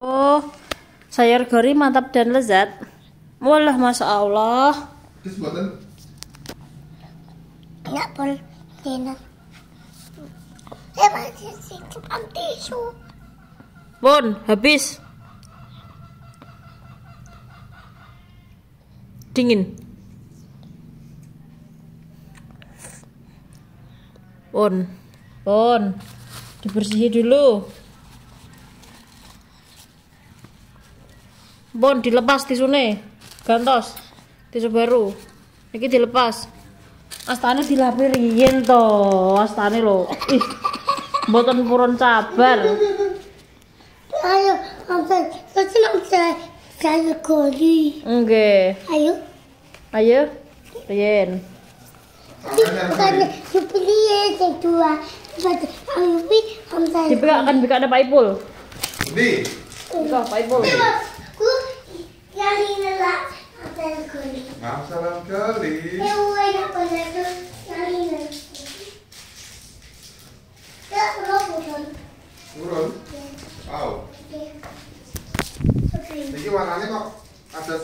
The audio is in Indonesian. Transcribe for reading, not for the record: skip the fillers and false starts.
Oh, sayur gori mantap dan lezat. Walah, masya Allah. Terus buatan? Enggak boleh enak. Masih simpan tisu. Bon, habis. Dingin. Bon, dibersihin dulu. Bon, dilepas tisune. Gantos. Tisu baru. Iki dilepas. Astane dilapiriyen to, astane lho. Ih. Mboten purun sabar. Ayo, saya gori. Nggih. Ayo. Ayo. Riyen. Bukan supplier kedua. Ayo, Dibekakkan bekaknya Pak Ipul. Di. Beka Pak Ipul. Aku yang ini lah. Saya gori. Salam kali. Urun. Wow. Ini warnanya kok ada